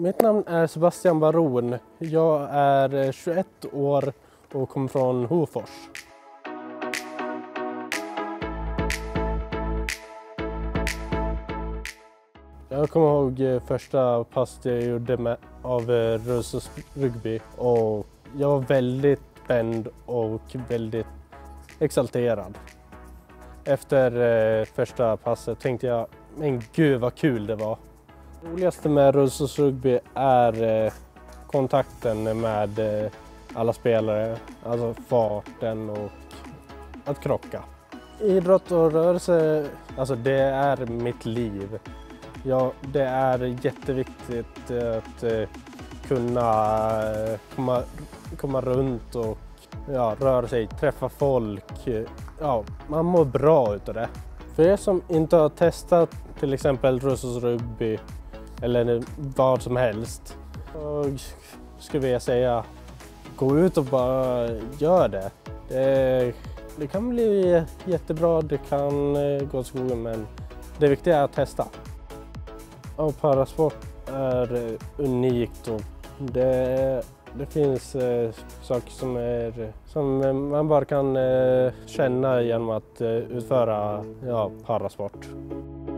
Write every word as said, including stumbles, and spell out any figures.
Mitt namn är Sebastian Baron. Jag är tjugoett år och kommer från Hofors. Jag kommer ihåg första passet jag gjorde med, av rullstolsrugby och jag var väldigt spänd och väldigt exalterad. Efter eh, första passet tänkte jag, men gud vad kul det var. Det roligaste med rullstolsrugby är eh, kontakten med eh, alla spelare, alltså farten och att krocka. Idrott och rörelse, alltså det är mitt liv. Ja, det är jätteviktigt att eh, kunna eh, komma, komma runt och ja, röra sig, träffa folk. Ja, man mår bra utav det. För er som inte har testat till exempel rullstolsrugby eller vad som helst, så skulle jag säga, gå ut och bara gör det. Det, det kan bli jättebra, det kan gå åt skogen, men det viktiga är att testa. Och parasport är unikt och det, det finns eh, saker som, är, som man bara kan eh, känna genom att eh, utföra ja, parasport.